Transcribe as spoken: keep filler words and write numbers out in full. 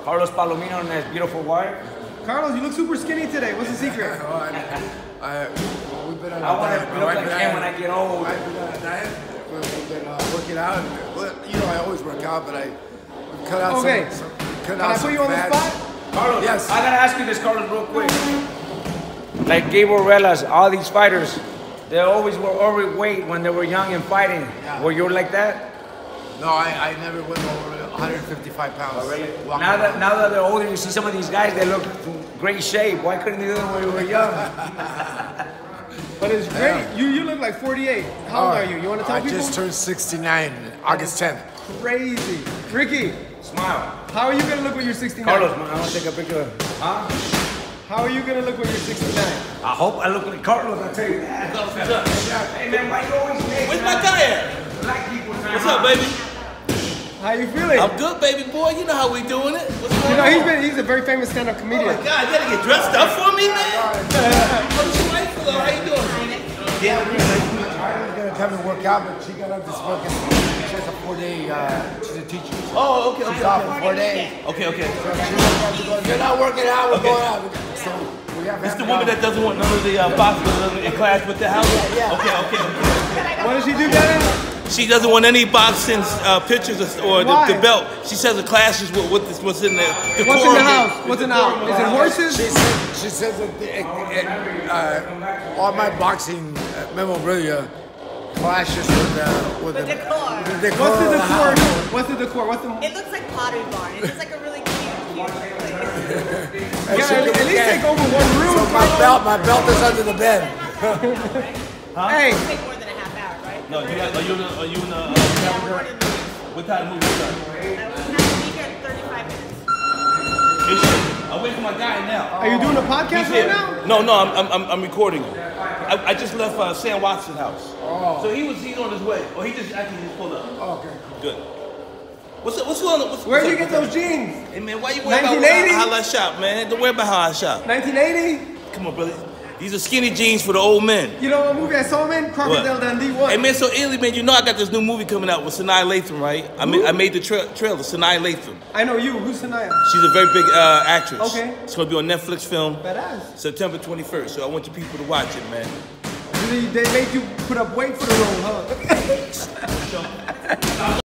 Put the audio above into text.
Carlos Palomino and his beautiful wife. Carlos, you look super skinny today. What's the secret? Oh, I, I, we've been on I a want diet. to look like him when I get old. I've been on a diet. We've been uh, working out. Well, you know, I always work out, but I we've cut out okay. some, some cut Can out I put some you on fats. the spot? Carlos, yes. I gotta ask you this, Carlos, real quick. Like Gabriel Relas, all these fighters, they always were overweight when they were young and fighting. Yeah. Were you like that? No, I, I never went over one hundred fifty-five pounds. Oh, really? Now that now that they're older, you see some of these guys, they look in great shape. Why couldn't they do that when we were young? But it's great. Yeah. You you look like forty-eight. How old uh, are you? You want to tell I people? I just turned sixty-nine, August tenth. Crazy. Ricky. Smile. How are you going to look when you're sixty-nine? Carlos, man, I want to take a picture of him. Huh? How are you going to look when you're sixty-nine? I hope I look like Carlos, I'll tell you that. Hey, man, why you always make Where's my guy at? Black people time. What's up, baby? How you feeling? I'm good, baby boy. You know how we doing it. What's going you know, on? he's been he's a very famous stand-up comedian. Oh my God, you gotta get dressed up for me, man. What's your wife? Hello, how you doing? Yeah, I was gonna come and work out, but she got up this work. She has a four-day. Uh, she's a teacher. Oh, okay, okay. She's off for four days. Okay, okay. So you're not working out. We're okay. going out. So we have. It's the woman that doesn't want none of the uh, boxers in class with the house. Yeah, yeah. Okay, okay, okay. What does she do, Dennis? She doesn't want any boxing uh, pictures or the, the belt. She says the classes with, with this, what's in there. The what's in the house? What's in the house? Is it horses? She says, she says that the, it, it, uh, all my boxing uh, memorabilia clashes with, uh, with, with the, decor. With the decor. What's the decor? The What's the decor? What's the? It looks like Pottery Barn. It's just like a really cute, cute place. Yeah, at, at least take over one room. So my belt, my belt is under the bed. Huh? Hey. Take more than a half hour, right? No, you got, are you in the, are you in the, uh, yeah, what time movie is that? I will have to be here in thirty-five minutes. Is she? I'm waiting for my guy now. Are you doing a podcast right now? No, no, I'm, I'm, I'm recording him. I, I just left uh, Sam Watson's house. Oh. So he was, he's on his way. Or he just actually just pulled up. Oh, okay. Good. What's up? What's going on? What's, Where what's did you up? get those jeans? Hey man, why you worried about how, how I shop, man? Don't worry about how I shop. nineteen eighty? Come on, brother. These are skinny jeans for the old men. You know what movie I saw, man? Crocodile Dundee one. Hey man, so Illy, man, you know I got this new movie coming out with Sanaa Lathan, right? I made, I made the tra trailer, Sanaa Lathan. I know you. Who's Sanaa? She's a very big uh, actress. Okay. It's gonna be on Netflix film. Badass. September twenty-first. So I want you people to watch it, man. They, they make you put up weight for the role, huh?